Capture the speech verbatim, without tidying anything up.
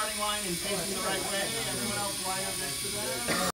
starting line and facing the right way. Everyone else line